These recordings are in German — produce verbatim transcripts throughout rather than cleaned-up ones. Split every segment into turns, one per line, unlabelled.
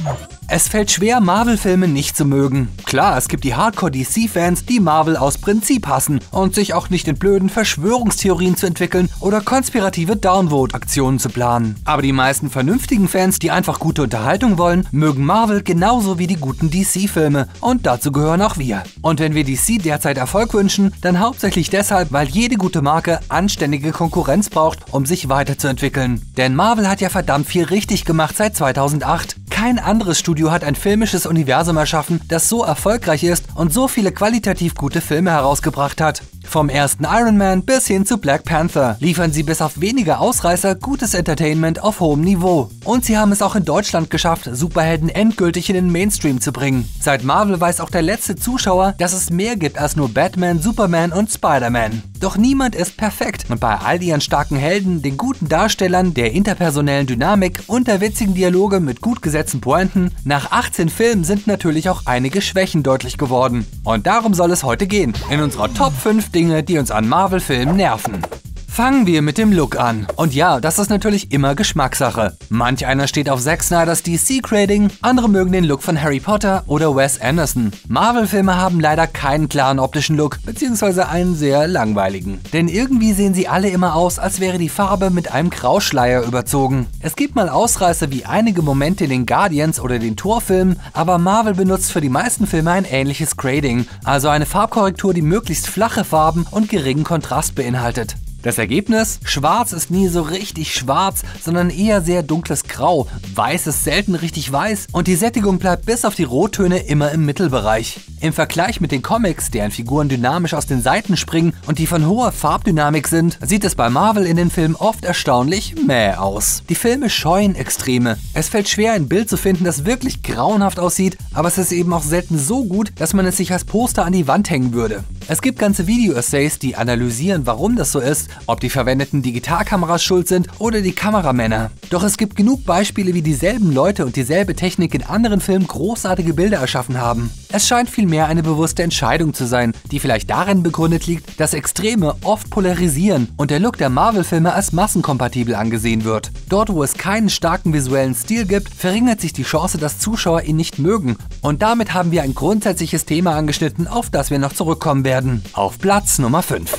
Es fällt schwer, Marvel-Filme nicht zu mögen. Klar, es gibt die Hardcore-D C-Fans, die Marvel aus Prinzip hassen und sich auch nicht in blöden Verschwörungstheorien zu entwickeln oder konspirative Downvote-Aktionen zu planen. Aber die meisten vernünftigen Fans, die einfach gute Unterhaltung wollen, mögen Marvel genauso wie die guten D C-Filme. Und dazu gehören auch wir. Und wenn wir D C derzeit Erfolg wünschen, dann hauptsächlich deshalb, weil jede gute Marke anständige Konkurrenz braucht, um sich weiterzuentwickeln. Denn Marvel hat ja verdammt viel richtig gemacht seit zweitausendacht. Kein anderes Studio hat ein filmisches Universum erschaffen, das so erfolgreich ist und so viele qualitativ gute Filme herausgebracht hat. Vom ersten Iron Man bis hin zu Black Panther liefern sie bis auf wenige Ausreißer gutes Entertainment auf hohem Niveau. Und sie haben es auch in Deutschland geschafft, Superhelden endgültig in den Mainstream zu bringen. Seit Marvel weiß auch der letzte Zuschauer, dass es mehr gibt als nur Batman, Superman und Spider-Man. Doch niemand ist perfekt und bei all ihren starken Helden, den guten Darstellern, der interpersonellen Dynamik und der witzigen Dialoge mit gut gesetzten Pointen, nach achtzehn Filmen sind natürlich auch einige Schwächen deutlich geworden. Und darum soll es heute gehen, in unserer Top fünf Dinge, die uns an Marvel-Filmen nerven. Fangen wir mit dem Look an. Und ja, das ist natürlich immer Geschmackssache. Manch einer steht auf Zack Snyders D C-Grading, andere mögen den Look von Harry Potter oder Wes Anderson. Marvel-Filme haben leider keinen klaren optischen Look, beziehungsweise einen sehr langweiligen. Denn irgendwie sehen sie alle immer aus, als wäre die Farbe mit einem Grauschleier überzogen. Es gibt mal Ausreißer wie einige Momente in den Guardians oder den Thor-Filmen, aber Marvel benutzt für die meisten Filme ein ähnliches Grading, also eine Farbkorrektur, die möglichst flache Farben und geringen Kontrast beinhaltet. Das Ergebnis? Schwarz ist nie so richtig schwarz, sondern eher sehr dunkles Grau. Weiß ist selten richtig weiß und die Sättigung bleibt bis auf die Rottöne immer im Mittelbereich. Im Vergleich mit den Comics, deren Figuren dynamisch aus den Seiten springen und die von hoher Farbdynamik sind, sieht es bei Marvel in den Filmen oft erstaunlich mäh aus. Die Filme scheuen Extreme. Es fällt schwer, ein Bild zu finden, das wirklich grauenhaft aussieht, aber es ist eben auch selten so gut, dass man es sich als Poster an die Wand hängen würde. Es gibt ganze Video-Essays, die analysieren, warum das so ist, ob die verwendeten Digitalkameras schuld sind oder die Kameramänner. Doch es gibt genug Beispiele, wie dieselben Leute und dieselbe Technik in anderen Filmen großartige Bilder erschaffen haben. Es scheint vielmehr eine bewusste Entscheidung zu sein, die vielleicht darin begründet liegt, dass Extreme oft polarisieren und der Look der Marvel-Filme als massenkompatibel angesehen wird. Dort, wo es keinen starken visuellen Stil gibt, verringert sich die Chance, dass Zuschauer ihn nicht mögen. Und damit haben wir ein grundsätzliches Thema angeschnitten, auf das wir noch zurückkommen werden. Auf Platz Nummer fünf.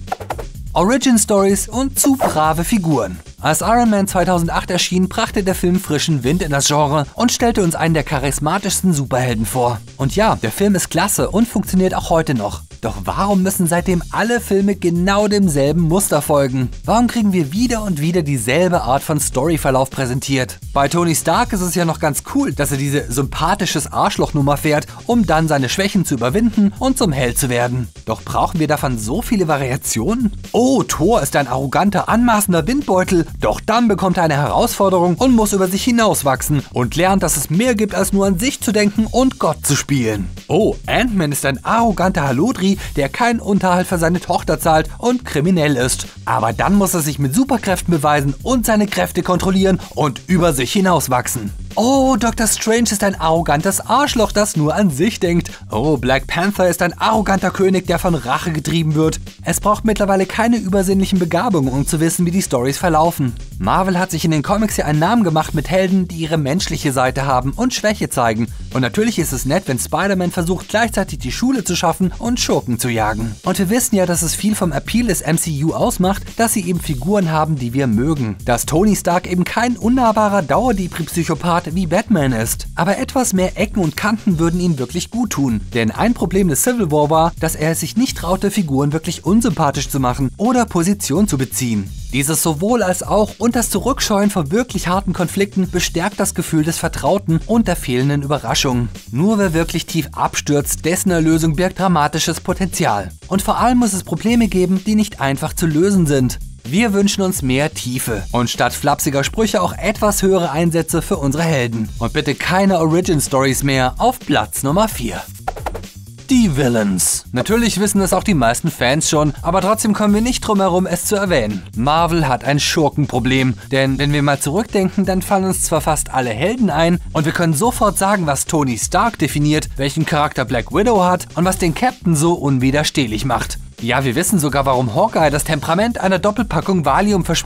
Origin Stories und zu brave Figuren. Als Iron Man zweitausendacht erschien, brachte der Film frischen Wind in das Genre und stellte uns einen der charismatischsten Superhelden vor. Und ja, der Film ist klasse und funktioniert auch heute noch. Doch warum müssen seitdem alle Filme genau demselben Muster folgen? Warum kriegen wir wieder und wieder dieselbe Art von Storyverlauf präsentiert? Bei Tony Stark ist es ja noch ganz cool, dass er diese sympathisches Arschlochnummer fährt, um dann seine Schwächen zu überwinden und zum Held zu werden. Doch brauchen wir davon so viele Variationen? Oh, Thor ist ein arroganter, anmaßender Windbeutel, doch dann bekommt er eine Herausforderung und muss über sich hinauswachsen und lernt, dass es mehr gibt, als nur an sich zu denken und Gott zu spielen. Oh, Ant-Man ist ein arroganter Halodri, der keinen Unterhalt für seine Tochter zahlt und kriminell ist. Aber dann muss er sich mit Superkräften beweisen und seine Kräfte kontrollieren und über sich hinauswachsen. Oh, Doktor Strange ist ein arrogantes Arschloch, das nur an sich denkt. Oh, Black Panther ist ein arroganter König, der von Rache getrieben wird. Es braucht mittlerweile keine übersinnlichen Begabungen, um zu wissen, wie die Storys verlaufen. Marvel hat sich in den Comics ja einen Namen gemacht mit Helden, die ihre menschliche Seite haben und Schwäche zeigen. Und natürlich ist es nett, wenn Spider-Man versucht, gleichzeitig die Schule zu schaffen und Schurken zu jagen. Und wir wissen ja, dass es viel vom Appeal des M C U ausmacht, dass sie eben Figuren haben, die wir mögen. Dass Tony Stark eben kein unnahbarer Dauerdepri-Psychopath wie Batman ist. Aber etwas mehr Ecken und Kanten würden ihn wirklich gut tun. Denn ein Problem des Civil War war, dass er es sich nicht traute, Figuren wirklich unsympathisch zu machen oder Position zu beziehen. Dieses sowohl als auch und das Zurückscheuen vor wirklich harten Konflikten bestärkt das Gefühl des Vertrauten und der fehlenden Überraschung. Nur wer wirklich tief abstürzt, dessen Erlösung birgt dramatisches Potenzial. Und vor allem muss es Probleme geben, die nicht einfach zu lösen sind. Wir wünschen uns mehr Tiefe und statt flapsiger Sprüche auch etwas höhere Einsätze für unsere Helden. Und bitte keine Origin-Stories mehr auf Platz Nummer vier. Die Villains. Natürlich wissen es auch die meisten Fans schon, aber trotzdem kommen wir nicht drum herum, es zu erwähnen. Marvel hat ein Schurkenproblem, denn wenn wir mal zurückdenken, dann fallen uns zwar fast alle Helden ein und wir können sofort sagen, was Tony Stark definiert, welchen Charakter Black Widow hat und was den Captain so unwiderstehlich macht. Ja, wir wissen sogar, warum Hawkeye das Temperament einer Doppelpackung Valium versprüht.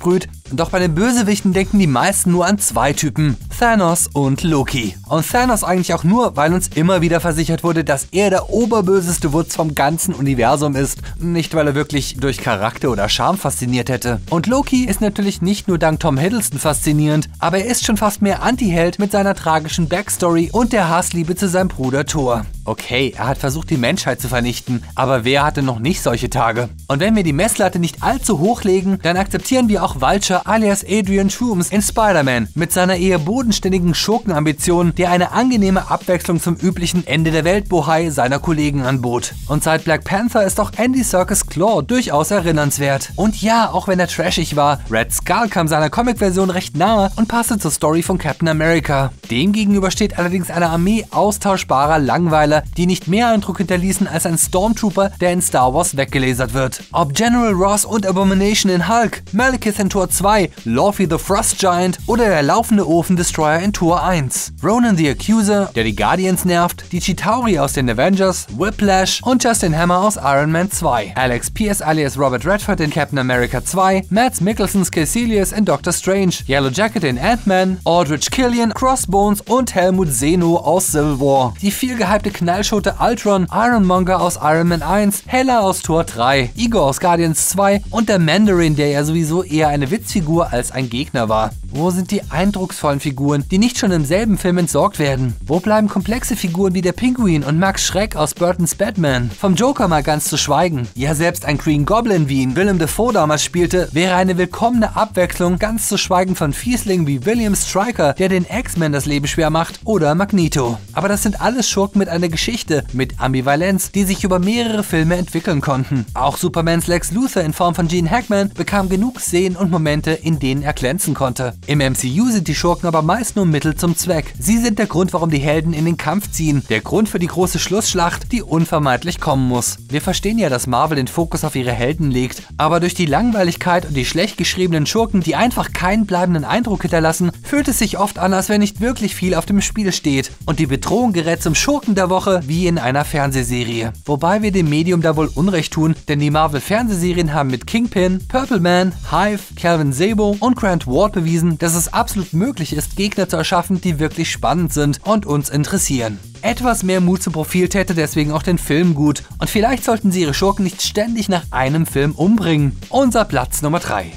Doch bei den Bösewichten denken die meisten nur an zwei Typen, Thanos und Loki. Und Thanos eigentlich auch nur, weil uns immer wieder versichert wurde, dass er der oberböseste Wutz vom ganzen Universum ist, nicht weil er wirklich durch Charakter oder Charme fasziniert hätte. Und Loki ist natürlich nicht nur dank Tom Hiddleston faszinierend, aber er ist schon fast mehr Anti-Held mit seiner tragischen Backstory und der Hassliebe zu seinem Bruder Thor. Okay, er hat versucht, die Menschheit zu vernichten, aber wer hatte noch nicht solche Tage? Und wenn wir die Messlatte nicht allzu hoch legen, dann akzeptieren wir auch Vulture alias Adrian Toomes in Spider-Man mit seiner eher bodenständigen Schurkenambition, der eine angenehme Abwechslung zum üblichen Ende der Weltbohai seiner Kollegen anbot. Und seit Black Panther ist auch Andy Serkis Claw durchaus erinnernswert. Und ja, auch wenn er trashig war, Red Skull kam seiner Comic-Version recht nahe und passte zur Story von Captain America. Demgegenüber steht allerdings eine Armee austauschbarer Langweiler, die nicht mehr Eindruck hinterließen als ein Stormtrooper, der in Star Wars weggelasert wird. Ob General Ross und Abomination in Hulk, Malekith in Tor zwei, Laufey the Frost Giant oder der laufende Ofen-Destroyer in Tor eins. Ronan the Accuser, der die Guardians nervt, die Chitauri aus den Avengers, Whiplash und Justin Hammer aus Iron Man zwei. Alex Pierce alias Robert Redford in Captain America zwei, Mads Mikkelsen's Caecilius in Doctor Strange, Yellow Jacket in Ant-Man, Aldrich Killian, Crossbones und Helmut Zeno aus Civil War. Die viel gehypte Knallschote Ultron, Ironmonger aus Iron Man eins, Hela aus Tor drei, Igor aus Guardians zwei und der Mandarin, der ja sowieso eher eine Witzfigur als ein Gegner war. Wo sind die eindrucksvollen Figuren, die nicht schon im selben Film entsorgt werden? Wo bleiben komplexe Figuren wie der Pinguin und Max Schreck aus Burtons Batman? Vom Joker mal ganz zu schweigen. Ja, selbst ein Green Goblin, wie ihn Willem Dafoe damals spielte, wäre eine willkommene Abwechslung, ganz zu schweigen von Fieslingen wie William Stryker, der den X-Men das Leben schwer macht, oder Magneto. Aber das sind alles Schurken mit einer Geschichte, mit Ambivalenz, die sich über mehrere Filme entwickeln konnten. Auch Supermans Lex Luthor in Form von Gene Hackman bekam genug Szenen und Momente, in denen er glänzen konnte. Im M C U sind die Schurken aber meist nur Mittel zum Zweck. Sie sind der Grund, warum die Helden in den Kampf ziehen, der Grund für die große Schlussschlacht, die unvermeidlich kommen muss. Wir verstehen ja, dass Marvel den Fokus auf ihre Helden legt, aber durch die Langweiligkeit und die schlecht geschriebenen Schurken, die einfach keinen bleibenden Eindruck hinterlassen, fühlt es sich oft an, als wenn nicht wirklich viel auf dem Spiel steht und die Bedrohung gerät zum Schurken der Woche wie in einer Fernsehserie. Wobei wir dem Medium da wohl Unrecht tun, denn die Marvel-Fernsehserien haben mit Kingpin, Purple Man, Hive, Calvin Sabo und Grant Ward bewiesen, dass es absolut möglich ist, Gegner zu erschaffen, die wirklich spannend sind und uns interessieren. Etwas mehr Mut zum Profil täte deswegen auch den Film gut und vielleicht sollten sie ihre Schurken nicht ständig nach einem Film umbringen. Unser Platz Nummer drei.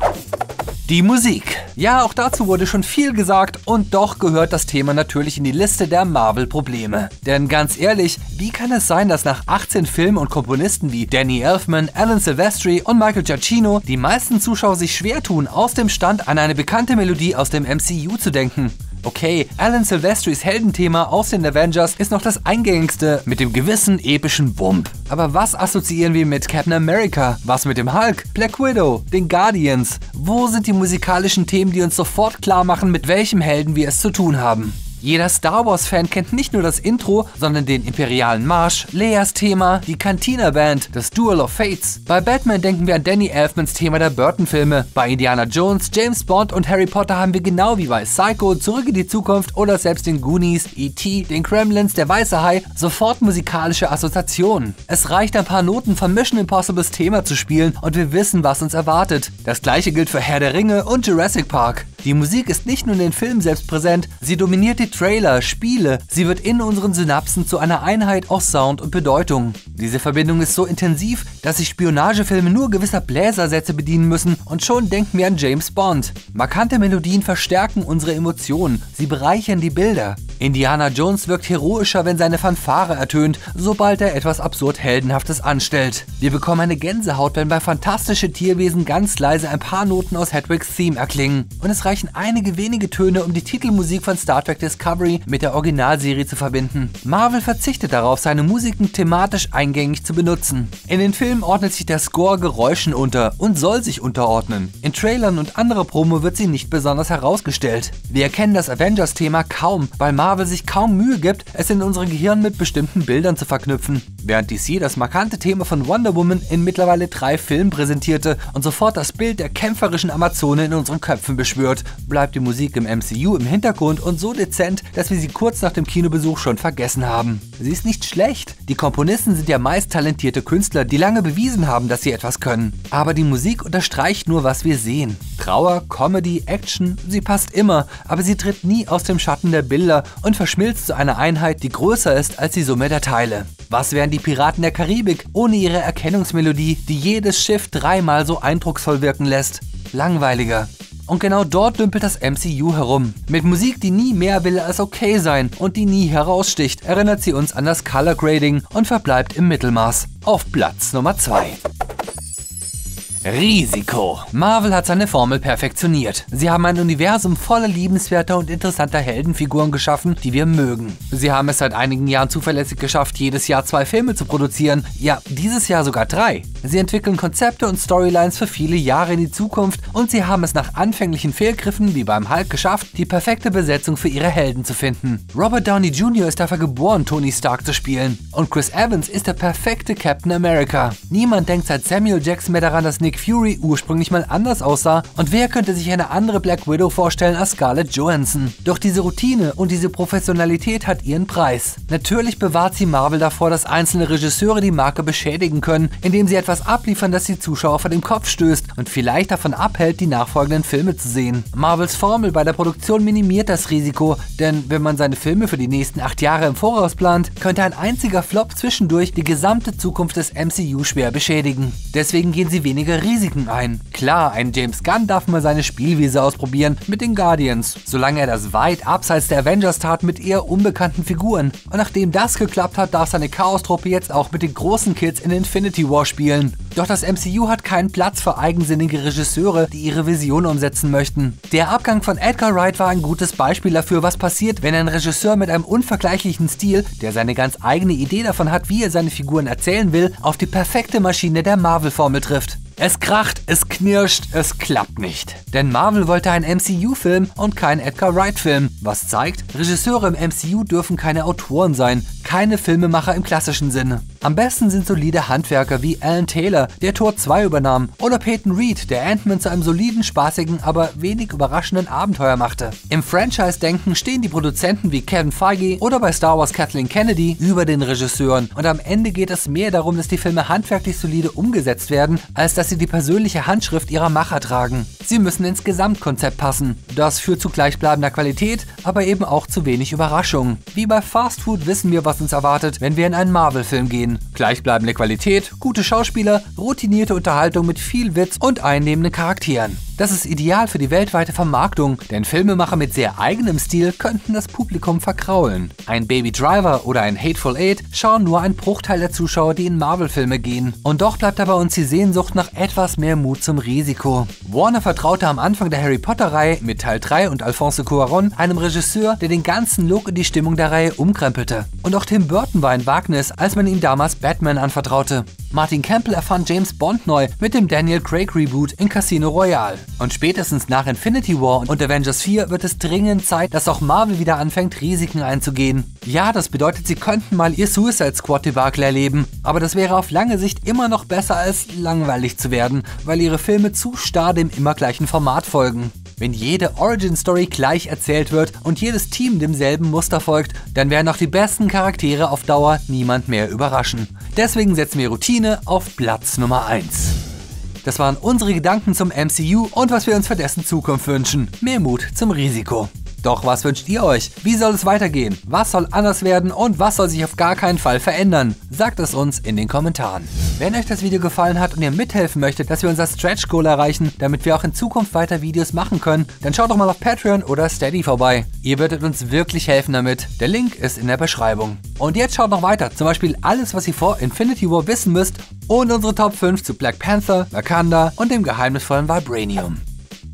Die Musik. Ja, auch dazu wurde schon viel gesagt und doch gehört das Thema natürlich in die Liste der Marvel-Probleme. Denn ganz ehrlich, wie kann es sein, dass nach achtzehn Filmen und Komponisten wie Danny Elfman, Alan Silvestri und Michael Giacchino die meisten Zuschauer sich schwer tun, aus dem Stand an eine bekannte Melodie aus dem M C U zu denken? Okay, Alan Silvestris Heldenthema aus den Avengers ist noch das eingängigste mit dem gewissen epischen Wump. Aber was assoziieren wir mit Captain America? Was mit dem Hulk, Black Widow, den Guardians? Wo sind die musikalischen Themen, die uns sofort klar machen, mit welchem Helden wir es zu tun haben? Jeder Star Wars-Fan kennt nicht nur das Intro, sondern den imperialen Marsch, Leias Thema, die Cantina Band, das Duel of Fates. Bei Batman denken wir an Danny Elfmans Thema der Burton-Filme. Bei Indiana Jones, James Bond und Harry Potter haben wir genau wie bei Psycho, Zurück in die Zukunft oder selbst den Goonies, E T, den Gremlins, der Weiße Hai sofort musikalische Assoziationen. Es reicht, ein paar Noten von Mission Impossibles Thema zu spielen und wir wissen, was uns erwartet. Das gleiche gilt für Herr der Ringe und Jurassic Park. Die Musik ist nicht nur in den Filmen selbst präsent, sie dominiert die Trailer, Spiele, sie wird in unseren Synapsen zu einer Einheit aus Sound und Bedeutung. Diese Verbindung ist so intensiv, dass sich Spionagefilme nur gewisser Bläsersätze bedienen müssen und schon denken wir an James Bond. Markante Melodien verstärken unsere Emotionen, sie bereichern die Bilder. Indiana Jones wirkt heroischer, wenn seine Fanfare ertönt, sobald er etwas absurd Heldenhaftes anstellt. Wir bekommen eine Gänsehaut, wenn bei Fantastische Tierwesen ganz leise ein paar Noten aus Hedwigs Theme erklingen. Und es reichen einige wenige Töne, um die Titelmusik von Star Trek Discovery mit der Originalserie zu verbinden. Marvel verzichtet darauf, seine Musiken thematisch eingängig zu benutzen. In den Filmen ordnet sich der Score Geräuschen unter und soll sich unterordnen. In Trailern und anderer Promo wird sie nicht besonders herausgestellt. Wir erkennen das Avengers-Thema kaum, weil Marvel sich kaum Mühe gibt, es in unserem Gehirn mit bestimmten Bildern zu verknüpfen. Während D C das markante Thema von Wonder Woman in mittlerweile drei Filmen präsentierte und sofort das Bild der kämpferischen Amazone in unseren Köpfen beschwört, bleibt die Musik im M C U im Hintergrund und so dezent, dass wir sie kurz nach dem Kinobesuch schon vergessen haben. Sie ist nicht schlecht. Die Komponisten sind ja meist talentierte Künstler, die lange bewiesen haben, dass sie etwas können. Aber die Musik unterstreicht nur, was wir sehen. Trauer, Comedy, Action, sie passt immer, aber sie tritt nie aus dem Schatten der Bilder und verschmilzt zu einer Einheit, die größer ist als die Summe der Teile. Was wären die Piraten der Karibik ohne ihre Erkennungsmelodie, die jedes Schiff dreimal so eindrucksvoll wirken lässt? Langweiliger. Und genau dort dümpelt das M C U herum. Mit Musik, die nie mehr will als okay sein und die nie heraussticht, erinnert sie uns an das Color Grading und verbleibt im Mittelmaß. Auf Platz Nummer zwei. Risiko. Marvel hat seine Formel perfektioniert. Sie haben ein Universum voller liebenswerter und interessanter Heldenfiguren geschaffen, die wir mögen. Sie haben es seit einigen Jahren zuverlässig geschafft, jedes Jahr zwei Filme zu produzieren. Ja, dieses Jahr sogar drei. Sie entwickeln Konzepte und Storylines für viele Jahre in die Zukunft und sie haben es nach anfänglichen Fehlgriffen wie beim Hulk geschafft, die perfekte Besetzung für ihre Helden zu finden. Robert Downey Junior ist dafür geboren, Tony Stark zu spielen. Und Chris Evans ist der perfekte Captain America. Niemand denkt seit Samuel Jackson mehr daran, dass Nick Fury ursprünglich mal anders aussah und wer könnte sich eine andere Black Widow vorstellen als Scarlett Johansson? Doch diese Routine und diese Professionalität hat ihren Preis. Natürlich bewahrt sie Marvel davor, dass einzelne Regisseure die Marke beschädigen können, indem sie etwas abliefern, das die Zuschauer vor den Kopf stößt und vielleicht davon abhält, die nachfolgenden Filme zu sehen. Marvels Formel bei der Produktion minimiert das Risiko, denn wenn man seine Filme für die nächsten acht Jahre im Voraus plant, könnte ein einziger Flop zwischendurch die gesamte Zukunft des M C U schwer beschädigen. Deswegen gehen sie weniger Risiken ein. Klar, ein James Gunn darf mal seine Spielwiese ausprobieren mit den Guardians, solange er das weit abseits der Avengers tat mit eher unbekannten Figuren. Und nachdem das geklappt hat, darf seine Chaos-Truppe jetzt auch mit den großen Kids in Infinity War spielen. Doch das M C U hat keinen Platz für eigensinnige Regisseure, die ihre Vision umsetzen möchten. Der Abgang von Edgar Wright war ein gutes Beispiel dafür, was passiert, wenn ein Regisseur mit einem unvergleichlichen Stil, der seine ganz eigene Idee davon hat, wie er seine Figuren erzählen will, auf die perfekte Maschine der Marvel-Formel trifft. Es kracht, es knirscht, es klappt nicht. Denn Marvel wollte einen M C U-Film und keinen Edgar Wright-Film. Was zeigt, Regisseure im M C U dürfen keine Autoren sein, keine Filmemacher im klassischen Sinne. Am besten sind solide Handwerker wie Alan Taylor, der Tor zwei übernahm, oder Peyton Reed, der Ant-Man zu einem soliden, spaßigen, aber wenig überraschenden Abenteuer machte. Im Franchise-Denken stehen die Produzenten wie Kevin Feige oder bei Star Wars Kathleen Kennedy über den Regisseuren und am Ende geht es mehr darum, dass die Filme handwerklich solide umgesetzt werden, als dass sie die persönliche Handschrift ihrer Macher tragen. Sie müssen ins Gesamtkonzept passen. Das führt zu gleichbleibender Qualität, aber eben auch zu wenig Überraschungen. Wie bei Fast Food wissen wir, was uns erwartet, wenn wir in einen Marvel-Film gehen. Gleichbleibende Qualität, gute Schauspieler, routinierte Unterhaltung mit viel Witz und einnehmenden Charakteren. Das ist ideal für die weltweite Vermarktung, denn Filmemacher mit sehr eigenem Stil könnten das Publikum verkraulen. Ein Baby Driver oder ein Hateful Eight schauen nur ein Bruchteil der Zuschauer, die in Marvel-Filme gehen. Und doch bleibt da bei uns die Sehnsucht nach etwas mehr Mut zum Risiko. Warner vertraute am Anfang der Harry Potter-Reihe mit Teil drei und Alfonso Cuarón einem Regisseur, der den ganzen Look und die Stimmung der Reihe umkrempelte. Und auch Tim Burton war ein Wagnis, als man ihm damals Batman anvertraute. Martin Campbell erfand James Bond neu mit dem Daniel Craig Reboot in Casino Royale. Und spätestens nach Infinity War und Avengers vier wird es dringend Zeit, dass auch Marvel wieder anfängt, Risiken einzugehen. Ja, das bedeutet, sie könnten mal ihr Suicide Squad Debakel erleben, aber das wäre auf lange Sicht immer noch besser als langweilig zu werden, weil ihre Filme zu starr dem immer gleichen Format folgen. Wenn jede Origin-Story gleich erzählt wird und jedes Team demselben Muster folgt, dann werden auch die besten Charaktere auf Dauer niemand mehr überraschen. Deswegen setzen wir Routine auf Platz Nummer eins. Das waren unsere Gedanken zum M C U und was wir uns für dessen Zukunft wünschen. Mehr Mut zum Risiko. Doch was wünscht ihr euch? Wie soll es weitergehen? Was soll anders werden und was soll sich auf gar keinen Fall verändern? Sagt es uns in den Kommentaren. Wenn euch das Video gefallen hat und ihr mithelfen möchtet, dass wir unser Stretch Goal erreichen, damit wir auch in Zukunft weiter Videos machen können, dann schaut doch mal auf Patreon oder Steady vorbei. Ihr würdet uns wirklich helfen damit. Der Link ist in der Beschreibung. Und jetzt schaut noch weiter, zum Beispiel alles, was ihr vor Infinity War wissen müsst und unsere Top fünf zu Black Panther, Wakanda und dem geheimnisvollen Vibranium.